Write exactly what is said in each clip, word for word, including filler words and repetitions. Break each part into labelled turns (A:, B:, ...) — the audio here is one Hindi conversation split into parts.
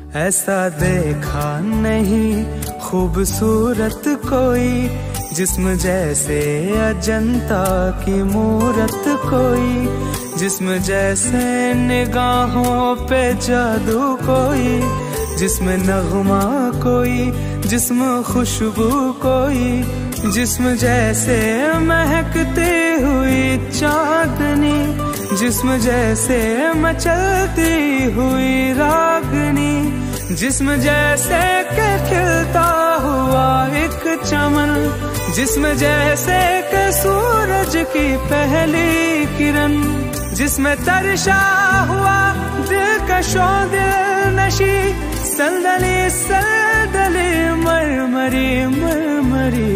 A: ऐसा देखा नहीं खूबसूरत कोई, जिस्म जैसे अजंता की मूरत कोई, जिस्म जैसे निगाहों पे जादू कोई, जिस्म नगमा कोई, जिस्म खुशबू कोई, जिस्म जैसे महकती हुई चांदनी, जिस्म जैसे मचलती हुई रागनी, जिस्म जैसे के खिलता हुआ एक चमन, जिस्म जैसे के सूरज की पहली किरण, जिसमें तरशा हुआ दिलकशो दिल नशी, सलदली सलदली मरमरी मरमरी।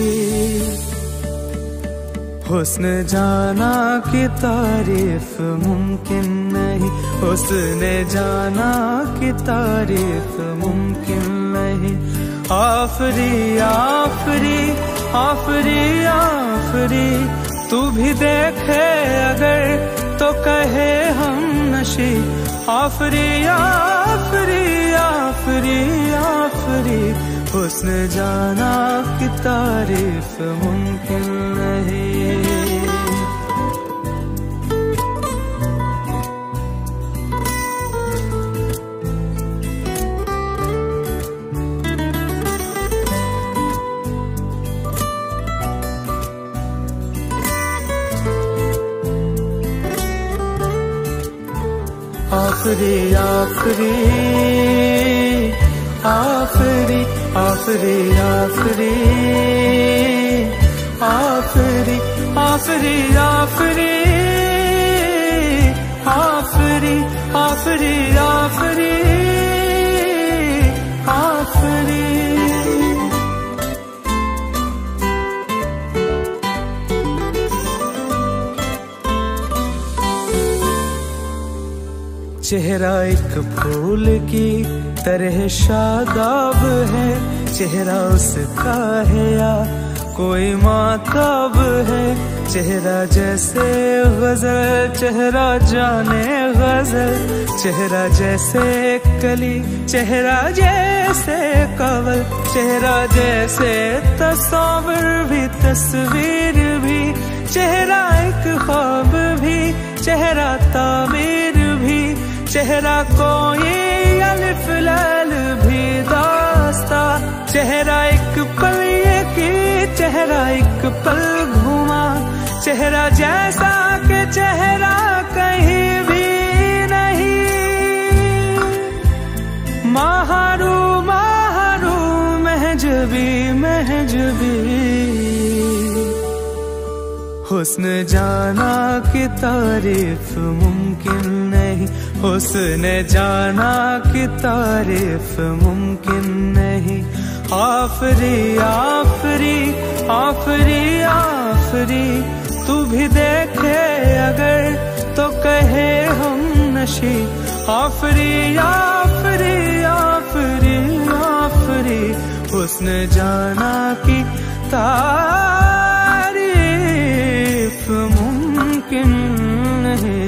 A: हुस्न जाना की तारीफ मुमकिन नहीं, हुस्न जाना की तारीफ मुमकिन नहीं। आफरी आफरी आफरी आफरी, तू भी देखे अगर तो कहे हम नशी। आफरी आफरी आफरी आफरी, हुस्न जाना की तारीफ मुमकिन नहीं। आफरी आफरी आफरी आफरी आफरी आफरी आफरी आफरी आफरी आफरी आफरी आफरी। चेहरा एक फूल की तरह शादाब है, चेहरा उसका है या कोई माताब है। चेहरा जैसे गजल, चेहरा जाने गजल, चेहरा जैसे कली, चेहरा जैसे कवल, चेहरा जैसे तस्वीर भी तस्वीर भी, चेहरा एक ख्वाब भी, चेहरा ताबीर भी, चेहरा कोई अलिफ लाल भी दास्ता। चेहरा एक पल ये की, चेहरा एक पल घुमा, चेहरा जैसा के चेहरा कहीं भी नहीं। महारू महारू महजबी महजबी, हुस्न जाना की तारीफ मुमकिन नहीं, हुस्न जाना की तारीफ मुमकिन नहीं। आफरी आफरी आफरी आफरी, तू भी देखे अगर तो कहे हम नशी। आफरी आफरी आफरी आफरी, हुस्न जाना की तारीफ मुमकिन नहीं।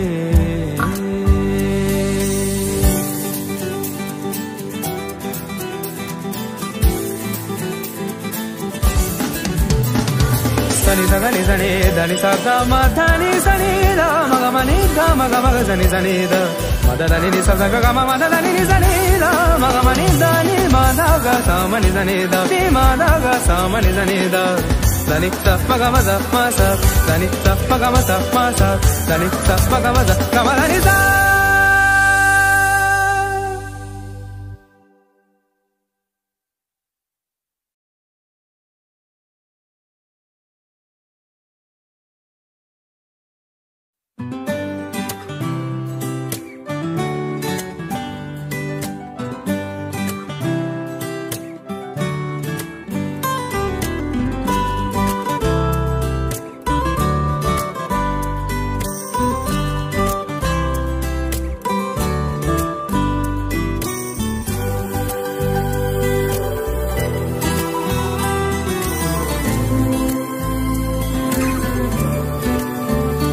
A: Sani sa gani sani dani sa ga ma dhani sani da ma ga ma ni ga ma ga ma ga sani sani da ma da dani ni sa sa ga ma ma da dani ni sani da ma ga ma ni da ni ma da ga sa ma ni sani da ni ma da ga sa ma ni sani da dani sa ma ga ma da ma sa dani sa ma ga ma da ma sa dani sa ma ga ma da ga ma da ni sa।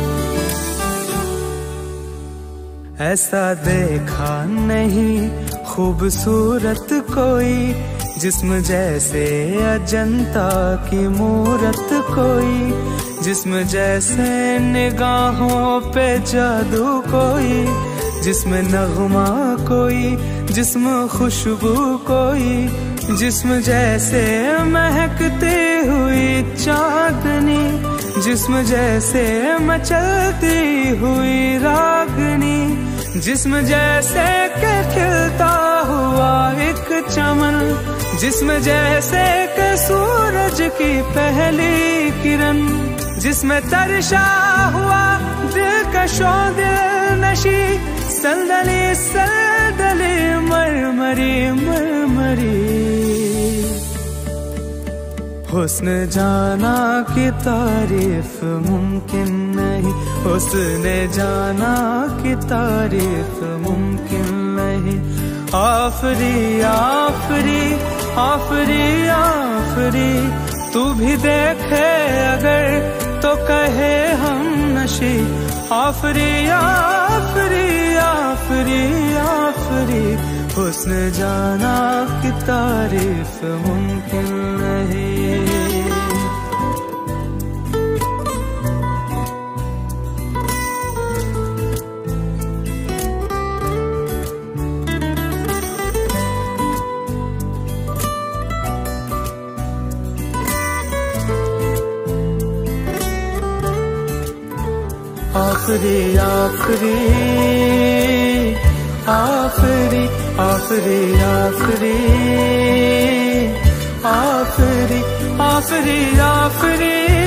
A: ऐसा देखा नहीं खूबसूरत कोई जिस्म जैसे अजंता की मूरत कोई, जिस्म जैसे निगाहों पे जादू कोई, जिस्म नगमा कोई, जिस्म खुशबू कोई, जिस्म जैसे महकती हुई चांदनी, जिस्म जैसे मचलती हुई रागनी, जिस्म जैसे के खिलता हुआ एक चमन, जिस्म जैसे के सूरज की पहली किरण, जिसमें तरशा हुआ दिलकशो दिल नशी, सल्दली सल्दली मरमरी मरमरी। हुस्न जाना की तारीफ मुमकिन नहीं, हुस्न जाना की तारीफ मुमकिन नहीं। आफरी आफरी आफरी आफरी, तू भी देखे अगर तो कहे हम नशी। आफरी आफरी आफरी आफरी, हुस्न जाना की तारीफ मुमकिन नहीं। आफरी आफरी आफरी आफरी आफरी आफरी आफरी आफरी।